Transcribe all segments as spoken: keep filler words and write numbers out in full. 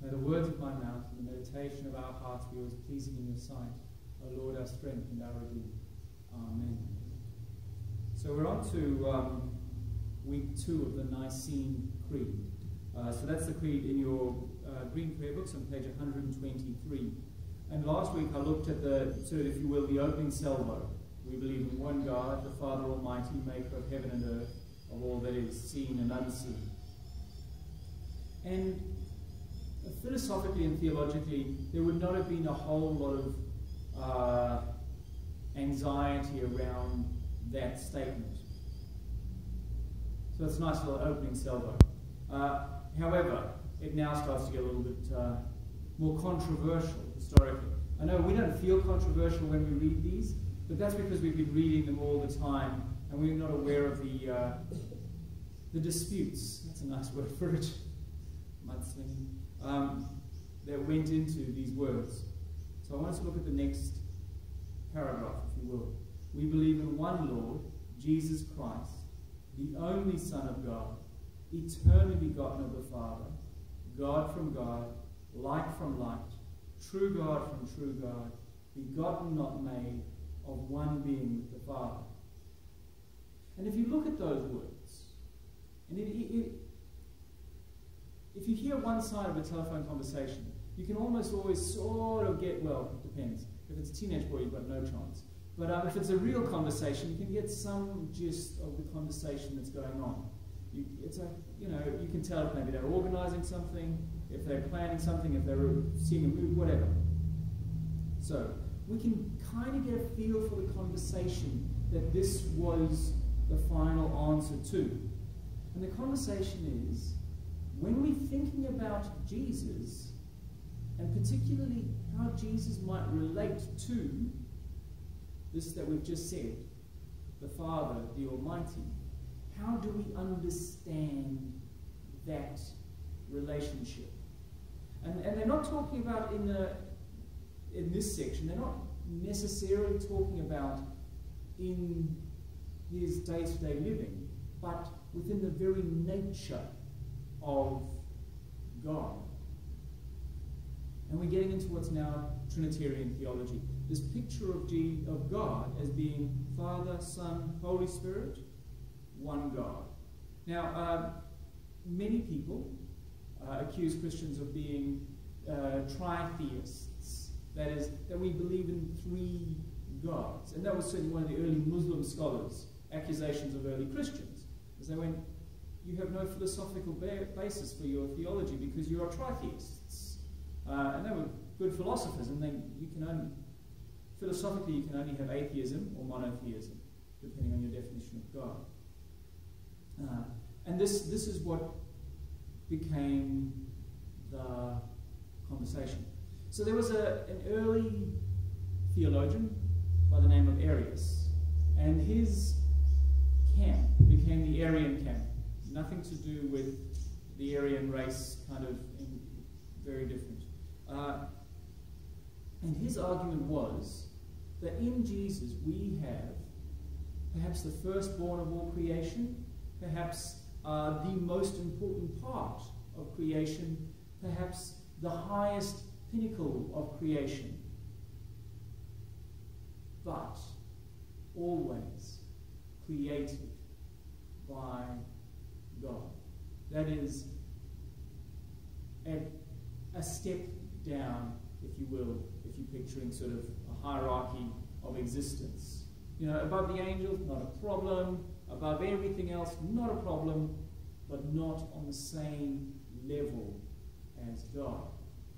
May the words of my mouth and the meditation of our hearts be always pleasing in your sight, O Lord, our strength and our Redeemer. Amen. So we're on to um, week two of the Nicene Creed. Uh, so that's the creed in your uh, green prayer books on page one hundred twenty-three. And last week I looked at the, sort of, if you will, the opening salvo. We believe in one God, the Father Almighty, maker of heaven and earth, of all that is seen and unseen. And philosophically and theologically, there would not have been a whole lot of uh, anxiety around that statement. So it's a nice little opening salvo. Uh, however, it now starts to get a little bit uh, more controversial historically. I know we don't feel controversial when we read these, but that's because we've been reading them all the time and we're not aware of the uh, the disputes. That's a nice word for it. Mudslinging. Um, that went into these words. So I want us to look at the next paragraph, if you will. We believe in one Lord, Jesus Christ, the only Son of God, eternally begotten of the Father, God from God, light from light, true God from true God, begotten, not made, of one being with the Father. And if you look at those words, and it, it, it, if you hear one side of a telephone conversation, you can almost always sort of get, well, it depends. If it's a teenage boy, you've got no chance. But um, if it's a real conversation, you can get some gist of the conversation that's going on. You, it's a, you know, you can tell if maybe they're organizing something, if they're planning something, if they're seeing a movie, whatever. So we can kind of get a feel for the conversation that this was the final answer to. And the conversation is, when we're thinking about Jesus, and particularly how Jesus might relate to this that we've just said, the Father, the Almighty, how do we understand that relationship? And, and they're not talking about in, the, in this section, they're not necessarily talking about in his day-to-day living, but within the very nature of God. And we're getting into what's now Trinitarian theology. This picture of, G, of God as being Father, Son, Holy Spirit, one God. Now, uh, many people uh, accuse Christians of being uh, tritheists. That is, that we believe in three gods. And that was certainly one of the early Muslim scholars' accusations of early Christians. Because they went, you have no philosophical ba basis for your theology because you are tritheists. Uh, and they were good philosophers, and they, you can only, philosophically you can only have atheism or monotheism, depending on your definition of God. Uh, and this, this is what became the conversation. So there was a, an early theologian by the name of Arius, and his camp became the Arian camp. Nothing to do with the Aryan race, kind of in, very different. Uh, and his argument was that in Jesus we have perhaps the firstborn of all creation, perhaps uh, the most important part of creation, perhaps the highest pinnacle of creation, but always created by God. That is a, a step down, if you will, if you're picturing sort of a hierarchy of existence. You know, above the angels, not a problem. Above everything else, not a problem, but not on the same level as God.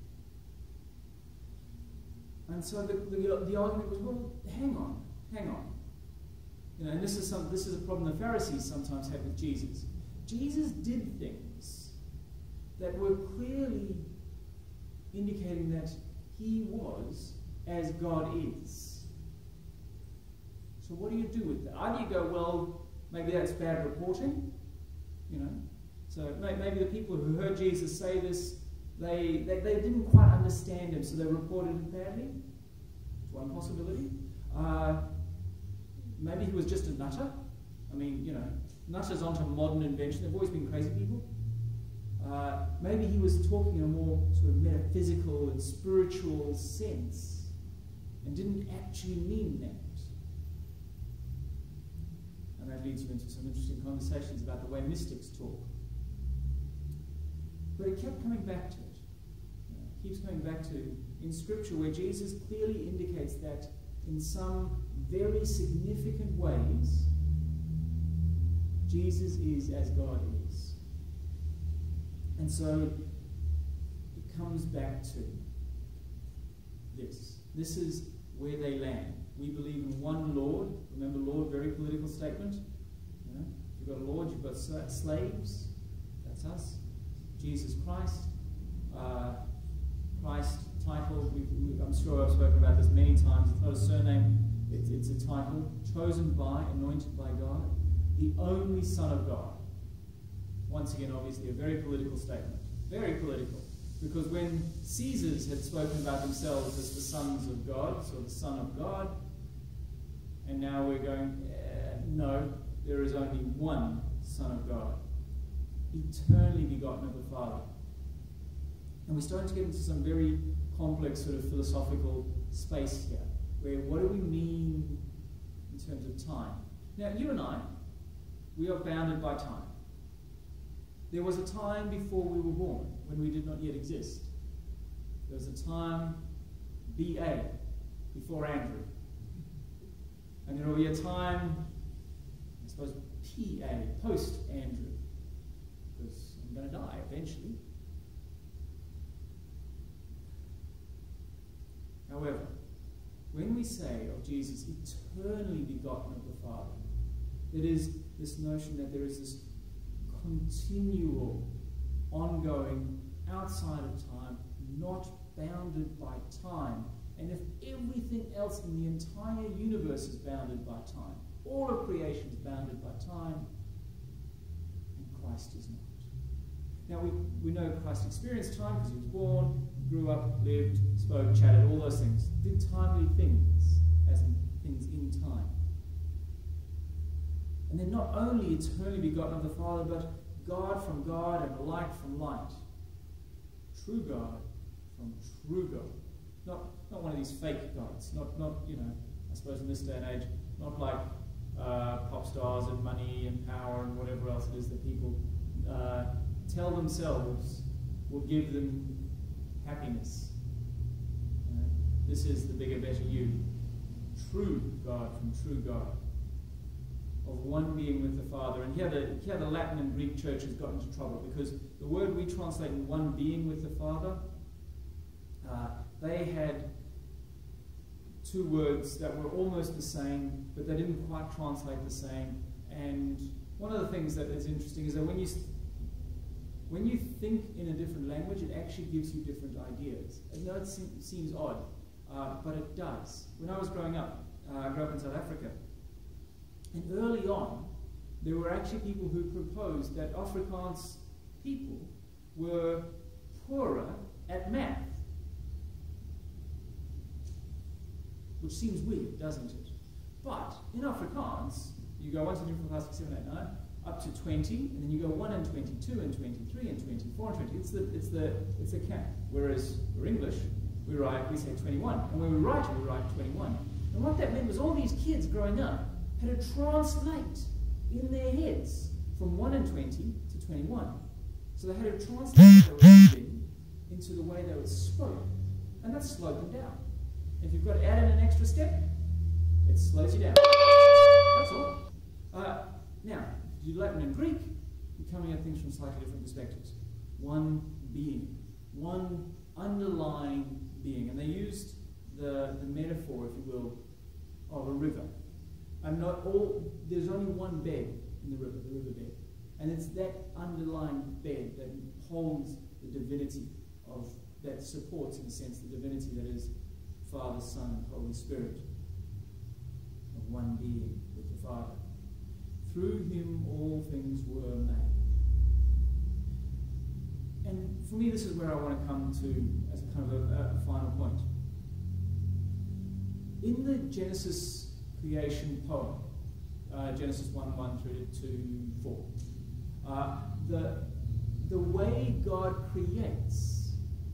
And so the, the, the argument was, well, hang on, hang on. You know, and this is, some, this is a problem the Pharisees sometimes have with Jesus. Jesus did things that were clearly indicating that he was as God is. So what do you do with that? Either you go, well, maybe that's bad reporting, you know. So maybe the people who heard Jesus say this, they, they, they didn't quite understand him, so they reported it badly. It's one possibility. Uh, maybe he was just a nutter. I mean, you know, nutters aren't a modern invention. They've always been crazy people. Uh, maybe he was talking in a more sort of metaphysical and spiritual sense and didn't actually mean that. And that leads you into some interesting conversations about the way mystics talk. But it kept coming back to it. You know, it keeps coming back to in Scripture where Jesus clearly indicates that in some very significant ways, Jesus is as God is. And so it comes back to this. This is where they land. We believe in one Lord. Remember, Lord, very political statement. You know, you've got a Lord, you've got slaves. That's us. Jesus Christ. Uh, Christ title. We, we, I'm sure I've spoken about this many times. It's not a surname. It's, it's a title. Chosen by, anointed by God. The only Son of God. Once again, obviously, a very political statement. Very political. Because when Caesars had spoken about themselves as the sons of God, so the Son of God, and now we're going, eh, no, there is only one Son of God, eternally begotten of the Father. And we're starting to get into some very complex sort of philosophical space here, where what do we mean in terms of time? Now, you and I, we are bounded by time. There was a time before we were born, when we did not yet exist. There was a time, B A, before Andrew. And there will be a time, I suppose, P A, post-Andrew. Because I'm going to die eventually. However, when we say of Jesus, eternally begotten of the Father, it is this notion that there is this continual, ongoing, outside of time, not bounded by time. And if everything else in the entire universe is bounded by time, all of creation is bounded by time, and Christ is not. Now, we, we know Christ experienced time because he was born, grew up, lived, spoke, chatted, all those things. Did timely things, as in things in time. And then not only eternally begotten of the Father, but God from God and light from light. True God from true God. Not, not one of these fake gods. Not, not, you know, I suppose in this day and age, not like uh, pop stars and money and power and whatever else it is that people uh, tell themselves will give them happiness. You know, this is the bigger, better you. True God from true God. Of one being with the Father. And here the, here the Latin and Greek churches got into trouble because the word we translate in one being with the Father, uh, they had two words that were almost the same, but they didn't quite translate the same. And one of the things that is interesting is that when you when you think in a different language, it actually gives you different ideas. I know it se seems odd, uh, but it does. When I was growing up, uh, I grew up in South Africa. And early on, there were actually people who proposed that Afrikaans people were poorer at math. Which seems weird, doesn't it? But in Afrikaans, you go one, two, three, four, five, six, seven, eight, nine, up to twenty, and then you go one and twenty-two and twenty-three and twenty-four and twenty. It's the it's the it's the count. Whereas we're English, we write we say twenty-one, and when we write it, we write twenty-one. And what that meant was all these kids growing up had to translate in their heads from one and twenty to twenty-one. So they had to translate what they were reading into the way they were spoke, and that slowed them down. If you've got to add in an extra step, it slows you down. That's all. Uh, now, if you do Latin and Greek, you're coming at things from slightly different perspectives. One being, one underlying being. And they used the, the metaphor, if you will, of a river. And not all, there's only one bed in the river, the riverbed. And it's that underlying bed that holds the divinity of, that supports, in a sense, the divinity that is Father, Son, and Holy Spirit, of one being with the Father. Through him all things were made. And for me, this is where I want to come to as a kind of a, a final point. In the Genesis creation poem, uh, Genesis one, one through to four, uh, the, the way God creates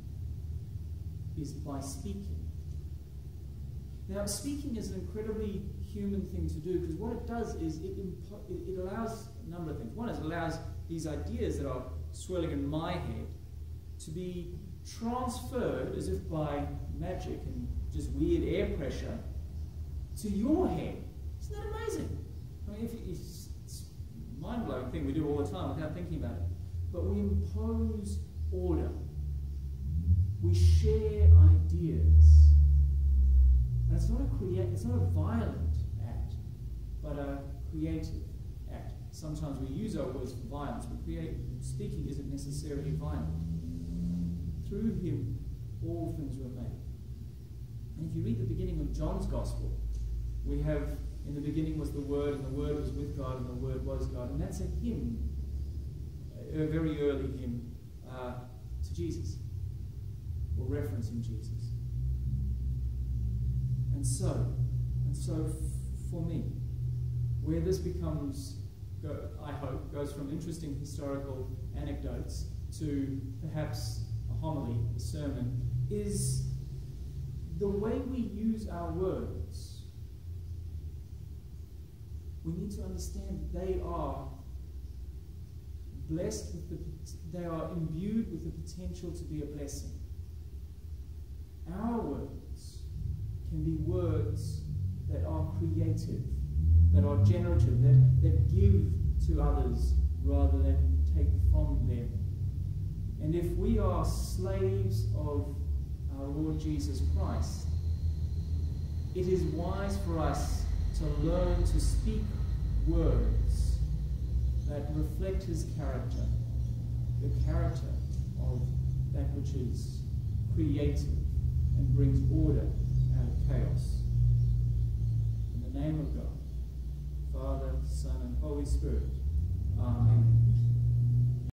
is by speaking. Now, speaking is an incredibly human thing to do, because what it does is it, impo- it, it allows a number of things. One is it allows these ideas that are swirling in my head to be transferred as if by magic and just weird air pressure to your head. Isn't that amazing? I mean, if you, it's, it's a mind-blowing thing we do all the time without thinking about it. But we impose order. We share ideas. And it's not a create, it's not a violent act, but a creative act. Sometimes we use our words for violence, but create, speaking isn't necessarily violent. Through him, all things were made. And if you read the beginning of John's Gospel, we have, in the beginning was the Word, and the Word was with God, and the Word was God. And that's a hymn, a very early hymn uh, to Jesus, or referencing Jesus. And so, and so f- for me, where this becomes, go, I hope, goes from interesting historical anecdotes to perhaps a homily, a sermon, is the way we use our words. We need to understand they are blessed with the, they are imbued with the potential to be a blessing. Our words can be words that are creative, that are generative, that, that give to others rather than take from them. And if we are slaves of our Lord Jesus Christ, it is wise for us to learn to speak words that reflect his character, the character of that which is creative and brings order out of chaos. In the name of God, Father, Son, and Holy Spirit, Amen.